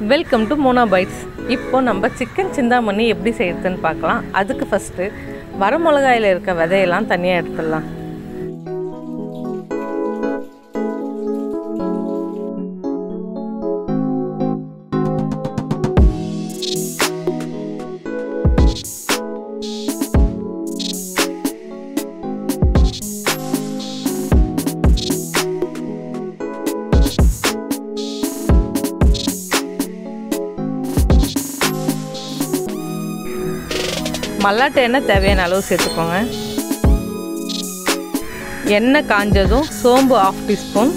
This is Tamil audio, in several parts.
Welcome to Mona bytes. இப்போ நம்ம சிக்கன் சிந்தாமணி எப்படி செய்யறதுன்னு பார்க்கலாம். அதுக்கு ஃபஸ்ட்டு வரமிளகாயில் இருக்க விதையெல்லாம் தனியாக எடுத்துடலாம். மல்லாட்டை எண்ணெய் தேவையான அளவு சேர்த்துக்கோங்க. எண்ணெய் காஞ்சதும் சோம்பு 1/2 டீஸ்பூன்,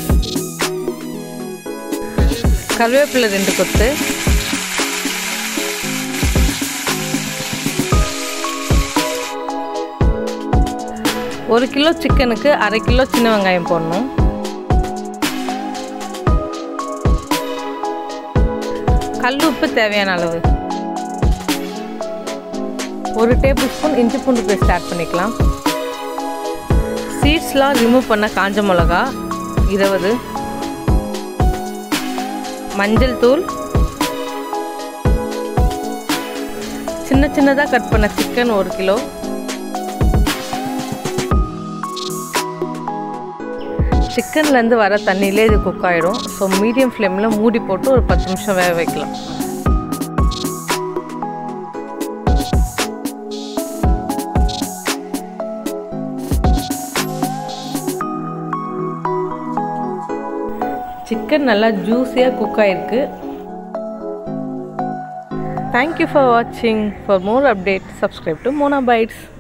கருவேப்பிலை 2 கொத்து, ஒரு கிலோ சிக்கனுக்கு 1/2 கிலோ சின்ன வெங்காயம் போடணும். கல் உப்பு தேவையான அளவு, 1 டேபிள் ஸ்பூன் இஞ்சி பூண்டு பேஸ்ட் ஆட் பண்ணிக்கலாம். சீட்ஸ்லாம் ரிமூவ் பண்ண காஞ்ச மிளகா 20, மஞ்சள் தூள், சின்ன சின்னதாக கட் பண்ண சிக்கன் 1 கிலோ, சிக்கன்லேருந்து வர தண்ணியிலே இது குக் ஆகிடும். ஸோ மீடியம் ஃப்ளேமில் மூடி போட்டு ஒரு 10 நிமிஷம் வேக வைக்கலாம். சிக்கன் நல்லா ஜூஸியாக குக் ஆகிருக்கு. தேங்க்யூ ஃபார் வாட்சிங். For more update, subscribe to Mona bytes.